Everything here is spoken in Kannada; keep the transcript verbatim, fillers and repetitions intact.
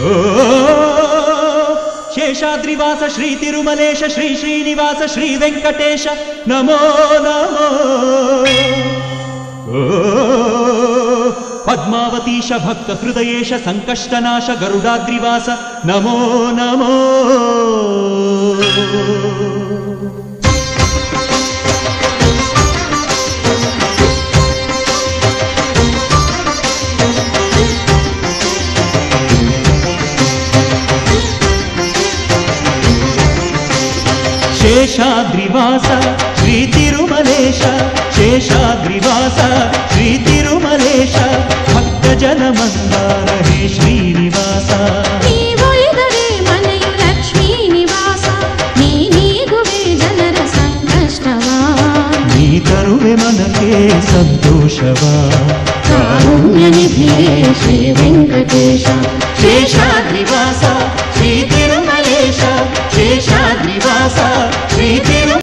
ಶೇಷಾದ್ರಿವಾಸ ಶ್ರೀ ತಿರುಮಲೇಶ ಶ್ರೀ ಶ್ರೀನಿವಾಸ ಶ್ರೀ ವೆಂಕಟೇಶ ನಮೋ ನಮೋ. ಪದ್ಮಾವತೀಶ ಭಕ್ತ ಹೃದಯೇಶ ಸಂಕಷ್ಟನಾಶ ಗರುಡಾದ್ರಿವಾಸ ನಮೋ ನಮೋ. ಶೇಷಾದ್ರಿವಾಸ ಶ್ರೀ ತಿರುಮಲೇಶ ಶೇಷಾದ್ರಿವಾಸ ಶ್ರೀ ತಿರುಮಲೇಶ ಭಕ್ತ ಜನ ಮಂದಾರ ಹೇ ಶ್ರೀನಿವಾಸ. ನೀವೊಲಿದರೆ ಮನೆಯು ಲಕ್ಷ್ಮೀ ನಿವಾಸ ನೀ ನೀಗುವೆ ಜನರ ಸಂಕಷ್ಟವ ನೀ ತರುವೆ ಮನಕ್ಕೆ ಸಂತೋಷವ. ಕಾರುಣ್ಯ ನಿಧಿಯೇ ಶ್ರೀ ವೆಂಕಟೇಶ ಶೇಷಾದ್ರಿವಾಸ ಶ್ರೀ ತಿರುಮಲೇಶ ಶೇಷಾದ್ರಿವಾಸ ಶ್ರೀ ತಿರು